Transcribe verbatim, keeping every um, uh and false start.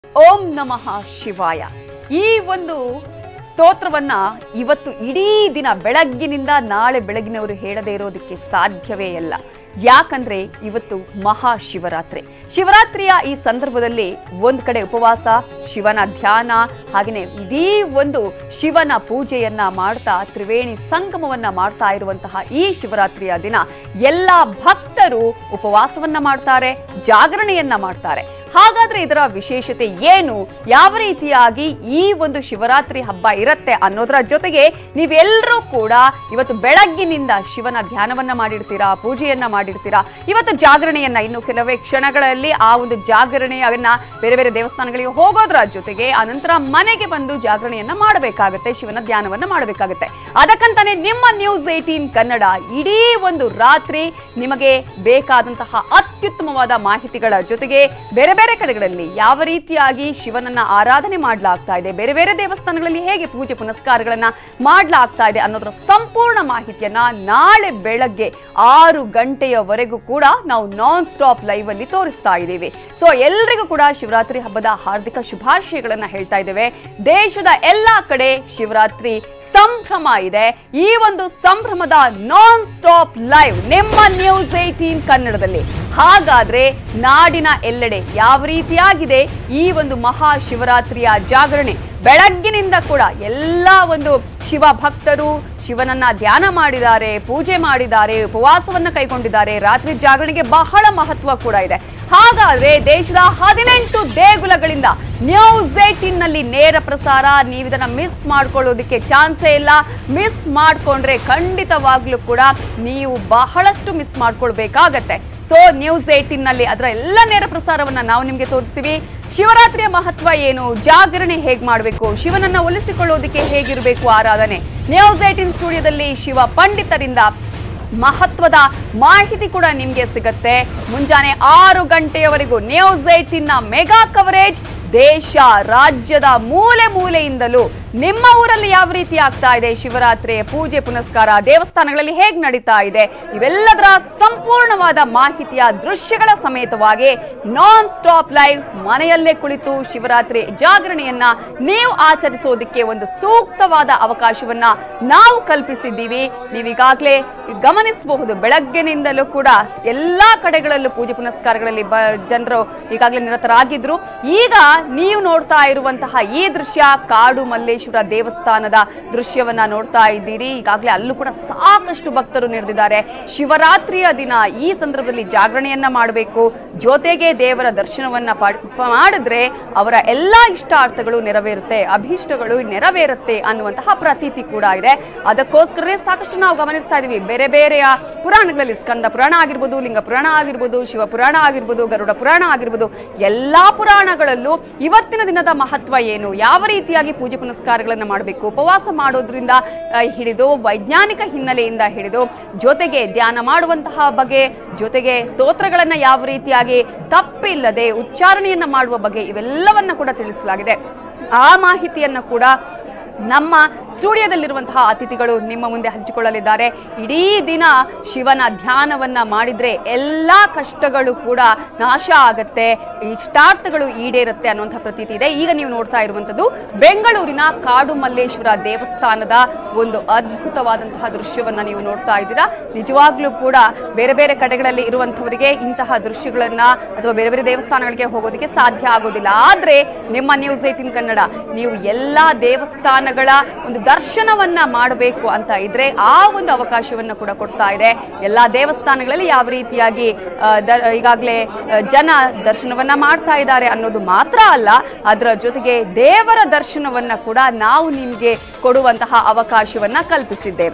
ಓಂ ನಮಃ ಶಿವಾಯ. ಈ ಒಂದು ಸ್ತೋತ್ರವನ್ನ ಇವತ್ತು ಇಡೀ ದಿನ ಬೆಳಗ್ಗಿನಿಂದ ನಾಳೆ ಬೆಳಗಿನವರು ಹೇಳದೇ ಇರೋದಕ್ಕೆ ಸಾಧ್ಯವೇ ಇಲ್ಲ. ಯಾಕಂದ್ರೆ ಇವತ್ತು ಮಹಾ ಶಿವರಾತ್ರಿ. ಶಿವರಾತ್ರಿಯ ಈ ಸಂದರ್ಭದಲ್ಲಿ ಒಂದ್ ಕಡೆ ಉಪವಾಸ, ಶಿವನ ಧ್ಯಾನ, ಹಾಗೆಯೇ ಇಡೀ ಒಂದು ಶಿವನ ಪೂಜೆಯನ್ನ ಮಾಡ್ತಾ ತ್ರಿವೇಣಿ ಸಂಗಮವನ್ನ ಮಾಡ್ತಾ ಇರುವಂತಹ ಈ ಶಿವರಾತ್ರಿಯ ದಿನ ಎಲ್ಲ ಭಕ್ತರು ಉಪವಾಸವನ್ನ ಮಾಡ್ತಾರೆ, ಜಾಗರಣೆಯನ್ನ ಮಾಡ್ತಾರೆ. ಹಾಗಾದ್ರೆ ಇದರ ವಿಶೇಷತೆ ಏನು, ಯಾವ ರೀತಿಯಾಗಿ ಈ ಒಂದು ಶಿವರಾತ್ರಿ ಹಬ್ಬ ಇರುತ್ತೆ ಅನ್ನೋದರ ಜೊತೆಗೆ ನೀವೆಲ್ಲರೂ ಕೂಡ ಇವತ್ತು ಬೆಳಗ್ಗಿನಿಂದ ಶಿವನ ಧ್ಯಾನವನ್ನ ಮಾಡಿರ್ತೀರಾ, ಪೂಜೆಯನ್ನ ಮಾಡಿರ್ತೀರಾ, ಇವತ್ತು ಜಾಗರಣೆಯನ್ನ ಇನ್ನು ಕೆಲವೇ ಕ್ಷಣಗಳಲ್ಲಿ ಆ ಒಂದು ಜಾಗರಣೆಯನ್ನ ಬೇರೆ ಬೇರೆ ದೇವಸ್ಥಾನಗಳಿಗೆ ಹೋಗೋದ್ರ ಜೊತೆಗೆ ಆನಂತರ ಮನೆಗೆ ಬಂದು ಜಾಗರಣೆಯನ್ನ ಮಾಡಬೇಕಾಗತ್ತೆ, ಶಿವನ ಧ್ಯಾನವನ್ನ ಮಾಡಬೇಕಾಗತ್ತೆ. ಅದಕ್ಕಂತಾನೆ ನಿಮ್ಮ ನ್ಯೂಸ್ ಏಟೀನ್ ಕನ್ನಡ ಇಡೀ ಒಂದು ರಾತ್ರಿ ನಿಮಗೆ ಬೇಕಾದಂತಹ ಅತ್ಯುತ್ತಮವಾದ ಮಾಹಿತಿಗಳ ಜೊತೆಗೆ ಬೇರೆ ಬೇರೆ ಕಡೆಗಳಲ್ಲಿ ಯಾವ ರೀತಿಯಾಗಿ ಶಿವನನ್ನ ಆರಾಧನೆ ಮಾಡಲಾಗ್ತಾ ಇದೆ, ಬೇರೆ ಬೇರೆ ದೇವಸ್ಥಾನಗಳಲ್ಲಿ ಹೇಗೆ ಪೂಜೆ ಪುನಸ್ಕಾರಗಳನ್ನ ಮಾಡಲಾಗ್ತಾ ಇದೆ ಅನ್ನೋದರ ಸಂಪೂರ್ಣ ಮಾಹಿತಿಯನ್ನ ನಾಳೆ ಬೆಳಗ್ಗೆ ಆರು ಗಂಟೆಯವರೆಗೂ ಕೂಡ ನಾವು ನಾನ್ ಸ್ಟಾಪ್ ಲೈವ್ ಅಲ್ಲಿ ತೋರಿಸ್ತಾ ಇದ್ದೀವಿ. ಸೊ ಎಲ್ರಿಗೂ ಕೂಡ ಶಿವರಾತ್ರಿ ಹಬ್ಬದ ಹಾರ್ದಿಕ ಶುಭಾಶಯಗಳನ್ನ ಹೇಳ್ತಾ ಇದ್ದೇವೆ. ದೇಶದ ಎಲ್ಲಾ ಕಡೆ ಶಿವರಾತ್ರಿ ಸಂಭ್ರಮ ಇದೆ. ಈ ಒಂದು ಸಂಭ್ರಮದ ನಾನ್ ಸ್ಟಾಪ್ ಲೈವ್ ನಿಮ್ಮ ನ್ಯೂಸ್ ಏಟೀನ್ ಕನ್ನಡದಲ್ಲಿ. ಹಾಗಾದ್ರೆ ನಾಡಿನ ಎಲ್ಲೆಡೆ ಯಾವ ರೀತಿಯಾಗಿದೆ ಈ ಒಂದು ಮಹಾ ಶಿವರಾತ್ರಿಯ ಜಾಗರಣೆ, ಬೆಳಗ್ಗಿನಿಂದ ಕೂಡ ಎಲ್ಲ ಒಂದು ಶಿವ ಭಕ್ತರು ಶಿವನನ್ನ ಧ್ಯಾನ ಮಾಡಿದ್ದಾರೆ, ಪೂಜೆ ಮಾಡಿದ್ದಾರೆ, ಉಪವಾಸವನ್ನ ಕೈಗೊಂಡಿದ್ದಾರೆ. ರಾತ್ರಿ ಜಾಗರಣೆಗೆ ಬಹಳ ಮಹತ್ವ ಕೂಡ ಇದೆ. ಹಾಗಾದ್ರೆ ದೇಶದ ಹದಿನೆಂಟು ದೇಗುಲಗಳಿಂದ ನ್ಯೂಸ್ ಏಟೀನ್ ನಲ್ಲಿ ನೇರ ಪ್ರಸಾರ. ನೀವು ಇದನ್ನ ಮಿಸ್ ಮಾಡ್ಕೊಳ್ಳೋದಕ್ಕೆ ಚಾನ್ಸೇ ಇಲ್ಲ. ಮಿಸ್ ಮಾಡ್ಕೊಂಡ್ರೆ ಖಂಡಿತವಾಗ್ಲೂ ಕೂಡ ನೀವು ಬಹಳಷ್ಟು ಮಿಸ್ ಮಾಡ್ಕೊಳ್ಬೇಕಾಗತ್ತೆ. ಸೊ ನ್ಯೂಸ್ ಏಟೀನ್ ನಲ್ಲಿ ಅದರ ಎಲ್ಲ ನೇರ ಪ್ರಸಾರವನ್ನ ನಾವು ನಿಮ್ಗೆ ತೋರಿಸ್ತೀವಿ. ಶಿವರಾತ್ರಿಯ ಮಹತ್ವ ಏನು, ಜಾಗರಣೆ ಹೇಗ್ ಮಾಡಬೇಕು, ಶಿವನನ್ನ ಒಲಿಸಿಕೊಳ್ಳೋದಕ್ಕೆ ಹೇಗಿರಬೇಕು ಆರಾಧನೆ, ನ್ಯೂಸ್ ಏಟೀನ್ ಸ್ಟುಡಿಯೋದಲ್ಲಿ ಶಿವ ಪಂಡಿತರಿಂದ ಮಹತ್ವದ ಮಾಹಿತಿ ಕೂಡ ನಿಮ್ಗೆ ಸಿಗತ್ತೆ. ಮುಂಜಾನೆ ಆರು ಗಂಟೆಯವರೆಗೂ ನ್ಯೂಸ್ ಏಟೀನ್ ನ ಮೆಗಾ ಕವರೇಜ್. ದೇಶ ರಾಜ್ಯದ ಮೂಲೆ ಮೂಲೆಯಿಂದಲೂ ನಿಮ್ಮ ಊರಲ್ಲಿ ಯಾವ ರೀತಿ ಆಗ್ತಾ ಇದೆ ಶಿವರಾತ್ರಿ ಪೂಜೆ ಪುನಸ್ಕಾರ, ದೇವಸ್ಥಾನಗಳಲ್ಲಿ ಹೇಗ್ ನಡೀತಾ ಇದೆ, ಇವೆಲ್ಲದರ ಸಂಪೂರ್ಣವಾದ ಮಾಹಿತಿಯ ದೃಶ್ಯಗಳ ಸಮೇತವಾಗಿ ನಾನ್ ಸ್ಟಾಪ್ ಲೈವ್ ಮನೆಯಲ್ಲೇ ಕುಳಿತು ಶಿವರಾತ್ರಿ ಜಾಗರಣೆಯನ್ನ ನೀವು ಆಚರಿಸೋದಕ್ಕೆ ಒಂದು ಸೂಕ್ತವಾದ ಅವಕಾಶವನ್ನ ನಾವು ಕಲ್ಪಿಸಿದ್ದೀವಿ. ನೀವೀಗಾಗಲೇ ಗಮನಿಸಬಹುದು, ಬೆಳಗ್ಗೆನಿಂದಲೂ ಕೂಡ ಎಲ್ಲಾ ಕಡೆಗಳಲ್ಲೂ ಪೂಜೆ ಪುನಸ್ಕಾರಗಳಲ್ಲಿ ಬ ಜನರು ಈಗಾಗಲೇ ನಿರತರಾಗಿದ್ರು. ಈಗ ನೀವು ನೋಡ್ತಾ ಇರುವಂತಹ ಈ ದೃಶ್ಯ ಕಾಡು ಮಲ್ಲೇಶ್ವರ ದೇವಸ್ಥಾನದ ದೃಶ್ಯವನ್ನ ನೋಡ್ತಾ ಇದ್ದೀರಿ. ಈಗಾಗಲೇ ಅಲ್ಲೂ ಕೂಡ ಸಾಕಷ್ಟು ಭಕ್ತರು ನೆರೆದಿದ್ದಾರೆ. ಶಿವರಾತ್ರಿಯ ದಿನ ಈ ಸಂದರ್ಭದಲ್ಲಿ ಜಾಗರಣೆಯನ್ನ ಮಾಡಬೇಕು, ಜೊತೆಗೆ ದೇವರ ದರ್ಶನವನ್ನ ಮಾಡಿದ್ರೆ ಅವರ ಎಲ್ಲಾ ಇಷ್ಟಾರ್ಥಗಳು ನೆರವೇರುತ್ತೆ, ಅಭೀಷ್ಟಗಳು ನೆರವೇರುತ್ತೆ ಅನ್ನುವಂತಹ ಪ್ರತೀತಿ ಕೂಡ ಇದೆ. ಅದಕ್ಕೋಸ್ಕರನೇ ಸಾಕಷ್ಟು ನಾವು ಗಮನಿಸ್ತಾ ಇದೀವಿ. ಬೇರೆ ಬೇರೆಯ ಪುರಾಣಗಳಲ್ಲಿ ಸ್ಕಂದ ಪುರಾಣ ಆಗಿರ್ಬೋದು, ಲಿಂಗ ಪುರಾಣ ಆಗಿರ್ಬೋದು, ಶಿವ ಪುರಾಣ ಆಗಿರ್ಬೋದು, ಗರುಡ ಪುರಾಣ ಆಗಿರ್ಬೋದು, ಎಲ್ಲಾ ಪುರಾಣಗಳಲ್ಲೂ ಇವತ್ತಿನ ದಿನದ ಮಹತ್ವ ಏನು, ಯಾವ ರೀತಿಯಾಗಿ ಪೂಜೆ ಪುನಸ್ಕಾರಗಳನ್ನ ಮಾಡಬೇಕು, ಉಪವಾಸ ಮಾಡೋದ್ರಿಂದ ಹಿಡಿದು ವೈಜ್ಞಾನಿಕ ಹಿನ್ನೆಲೆಯಿಂದ ಹಿಡಿದು ಜೊತೆಗೆ ಧ್ಯಾನ ಮಾಡುವಂತಹ ಬಗೆ, ಜೊತೆಗೆ ಸ್ತೋತ್ರಗಳನ್ನ ಯಾವ ರೀತಿಯಾಗಿ ತಪ್ಪಿಲ್ಲದೆ ಉಚ್ಚಾರಣೆಯನ್ನ ಮಾಡುವ ಬಗ್ಗೆ ಇವೆಲ್ಲವನ್ನ ಕೂಡ ತಿಳಿಸಲಾಗಿದೆ. ಆ ಮಾಹಿತಿಯನ್ನ ಕೂಡ ನಮ್ಮ ಸ್ಟುಡಿಯೋದಲ್ಲಿರುವಂತಹ ಅತಿಥಿಗಳು ನಿಮ್ಮ ಮುಂದೆ ಹಂಚಿಕೊಳ್ಳಲಿದ್ದಾರೆ. ಇಡೀ ದಿನ ಶಿವನ ಧ್ಯಾನವನ್ನ ಮಾಡಿದ್ರೆ ಎಲ್ಲಾ ಕಷ್ಟಗಳು ಕೂಡ ನಾಶ ಆಗತ್ತೆ, ಇಷ್ಟಾರ್ಥಗಳು ಈಡೇರುತ್ತೆ ಅನ್ನುವಂಥ ಪ್ರತೀತಿ ಇದೆ. ಈಗ ನೀವು ನೋಡ್ತಾ ಇರುವಂತದ್ದು ಬೆಂಗಳೂರಿನ ಕಾಡು ಮಲ್ಲೇಶ್ವರ ದೇವಸ್ಥಾನದ ಒಂದು ಅದ್ಭುತವಾದಂತಹ ದೃಶ್ಯವನ್ನ ನೀವು ನೋಡ್ತಾ ಇದ್ದೀರಾ. ನಿಜವಾಗ್ಲೂ ಕೂಡ ಬೇರೆ ಬೇರೆ ಕಡೆಗಳಲ್ಲಿ ಇರುವಂತವರಿಗೆ ಇಂತಹ ದೃಶ್ಯಗಳನ್ನ ಅಥವಾ ಬೇರೆ ಬೇರೆ ದೇವಸ್ಥಾನಗಳಿಗೆ ಹೋಗೋದಕ್ಕೆ ಸಾಧ್ಯ ಆಗೋದಿಲ್ಲ. ಆದ್ರೆ ನಿಮ್ಮ ನ್ಯೂಸ್ ಏಟೀನ್ ಕನ್ನಡ ನೀವು ಎಲ್ಲಾ ದೇವಸ್ಥಾನ ಒಂದು ದರ್ಶನವನ್ನ ಮಾಡಬೇಕು ಅಂತ ಇದ್ರೆ ಆ ಒಂದು ಅವಕಾಶವನ್ನ ಕೂಡ ಕೊಡ್ತಾ ಇದೆ. ಎಲ್ಲಾ ದೇವಸ್ಥಾನಗಳಲ್ಲಿ ಯಾವ ರೀತಿಯಾಗಿ ಈಗಾಗಲೇ ಜನ ದರ್ಶನವನ್ನ ಮಾಡ್ತಾ ಇದ್ದಾರೆ ಅನ್ನೋದು ಮಾತ್ರ ಅಲ್ಲ, ಅದರ ಜೊತೆಗೆ ದೇವರ ದರ್ಶನವನ್ನ ಕೂಡ ನಾವು ನಿಮ್ಗೆ ಕೊಡುವಂತಹ ಅವಕಾಶವನ್ನ ಕಲ್ಪಿಸಿದ್ದೇವೆ.